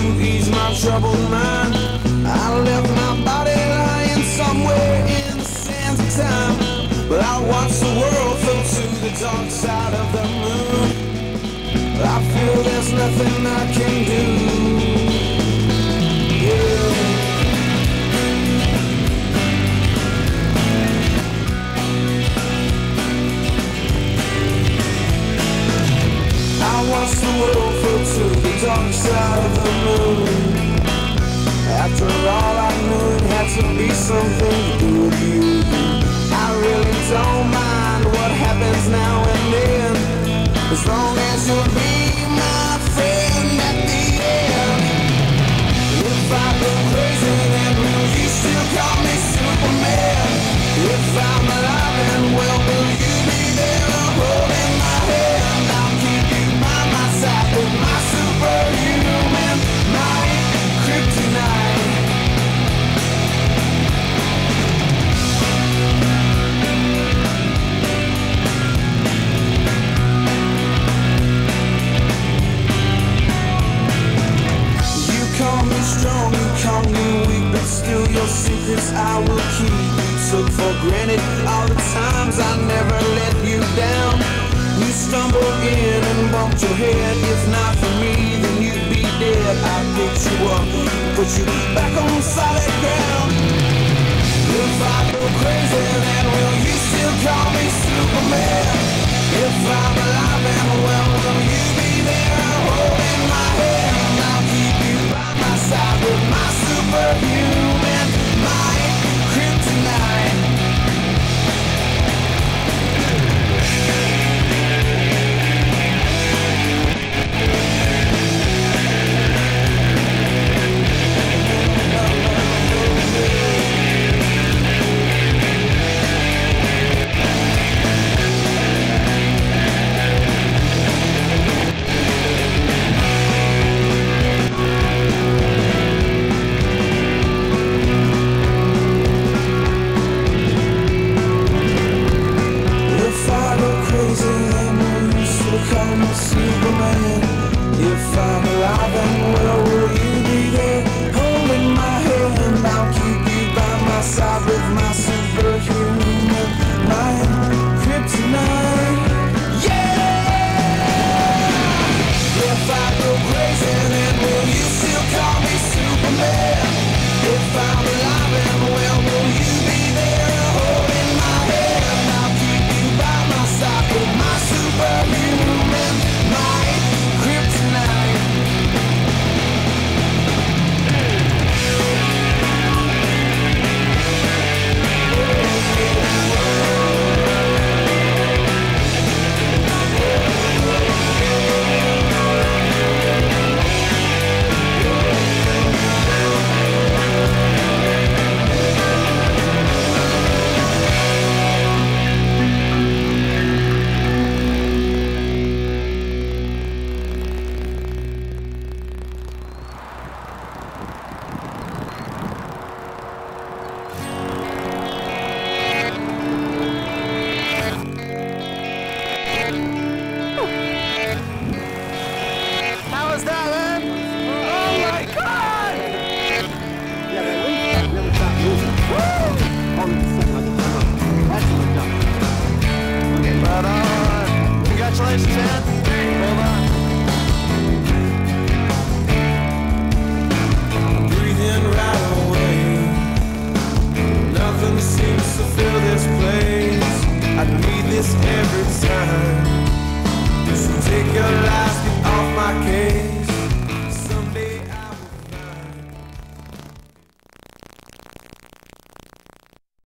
ease my troubled mind. I left my body lying somewhere in the sands of time, but I watch the world float to the dark side of the moon. I feel there's nothing I can do. Yeah. I watch the world float to the dark side of the moon. After all, I knew it had to be something to do with you. I really don't mind what happens now and then, as long as you'll be my friend at the end. If I go crazy, then will you still call me Superman? If I'm alive and well, will you be there holding my hand? I'll keep you by my side with my superhuman might, kryptonite. Call me strong, you call me weak, but still your secrets I will keep. You took for granted all the times I never let you down. You stumbled in and bumped your head. If not for me, then you'd be dead. I picked you up, put you back on solid ground. If I go crazy, then will you still call me Superman? If I'm alive and well, will you be there?